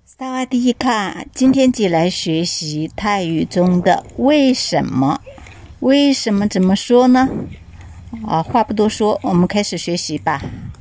萨瓦迪卡，今天起来学习泰语中的为什么？为什么怎么说呢？话不多说，我们开始学习吧。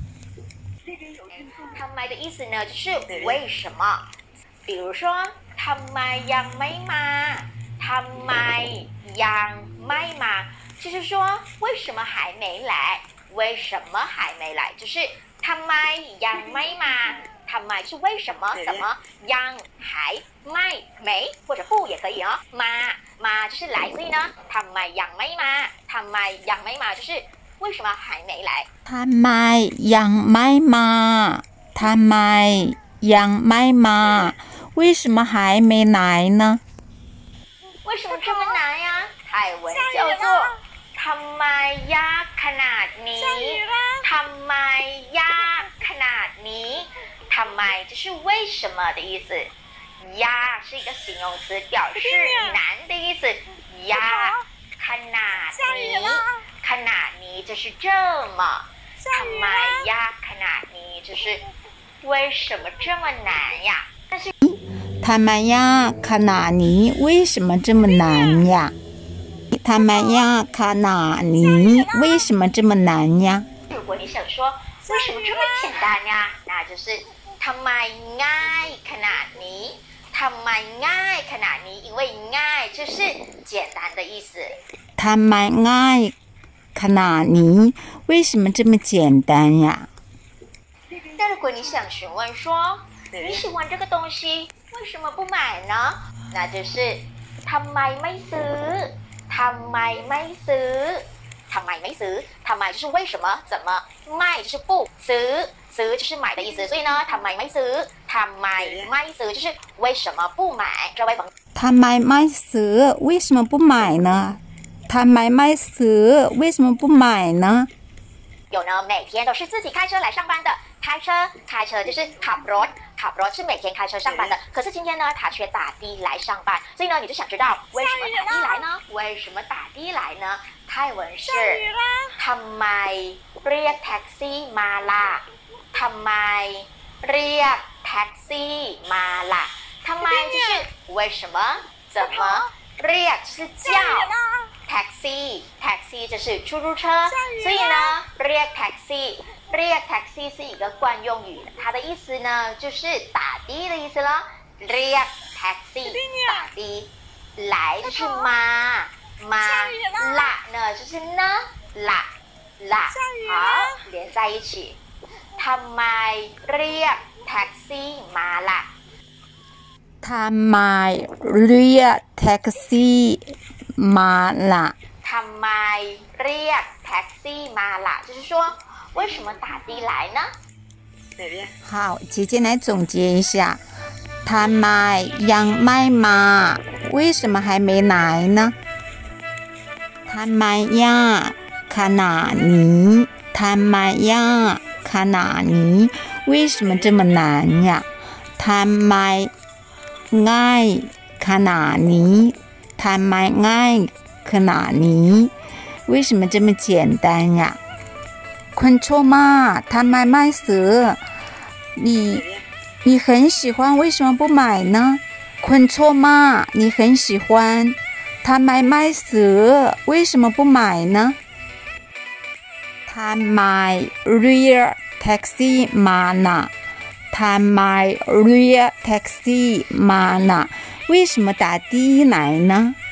ทำไม的意思呢，就是为什么。比如说，ทำไมยังไม่มาทำไมยังไม่มา，就是说为什么还没来？为什么还没来？就是ทำไมยังไม่มา。ทำไม是为什么？怎么？ยัง还没或者不也可以哦。มา就是来，所以呢，ทำไมยังไม่มาทำไมยังไม่มา就是为什么还没来？ ทำไมยังไม่มาทำไมยังไม่มา为什么还没来呢？ 为什么这么难呀？泰文叫做ทำไมยากขนาดนี้ทำไมยากขนาดนี้ทำไม就是为什么的意思，ยาก是一个形容词，表示难的意思。ยากขนาดนี้ขนาดนี้就是这么，ทำไมยากขนาดนี้就是为什么这么难呀？但是ทำไมยากขนาดนี้为什么这么难呀？ทำไมยากขนาดนี้为什么这么难呀？ 如果你想说为什么这么简单呀，那就是ทำไมง่ายขนาดนี้ทำไมง่ายขนาดนี้因为ง่าย就是简单的意思。 ทำไมง่ายขนาดนี้为什么这么简单呀？ 但如果你想询问说你喜欢这个东西为什么不买呢？那就是ทำไมไม่ซื้อทำไมไม่ซื้อทำไมไม่ซื้อทำไม就是为什么怎么卖就是不ซื้อ就是买的意思，所以呢ทำไมไม่ซื้อทำไมไม่ซื้อ就是为什么不买。这位朋友ทำไมไม่ซื้อ为什么不买呢？ทำไมไม่ซื้อ为什么不买呢？ 有呢每天都是自己开车来上班的，开车就是ขับรถ是每天开车上班的，可是今天呢他却打的来上班，所以呢你就想知道为什么打的来呢？为什么打的来呢？泰文是ทำไมเรียกแท็กซี่มาล่ะทำไมเรียกแท็กซี่มาล่ะทำไม就是为什么怎么เรียก就是叫taxi就是出租车，所以呢เรียกแท็กซี่是一个惯用语，它的意思呢就是打的的意思了。เรียกแท็กซี่打的，来就是มาละ呢就是呢ละ好连在一起。ทำไมเรียกแท็กซี่มาล่ะทำไมเรียกแท็กซี่มาล่ะทำไมเรียกแท็กซี่มาล่ะ就是说为什么打的来呢？ 好，姐姐来总结一下，ทำไมยังไม่มา为什么还没来呢？ทำไมยากขนาดนี้ทำไมยากขนาดนี้为什么这么难呀？ทำไมง่ายขนาดนี้ทำไมง่ายขนาดนี้为什么这么简单呀？คนชอบมากทำไมไม่ซื้อ你很喜欢为什么不买呢？คนชอบมาก你很喜欢ทำไมไม่ซื้อ为什么不买呢？ทำไมเรียกแท็กซี่มาน่ะทำไมเรียกแท็กซี่มาน่ะ为什么打的来呢？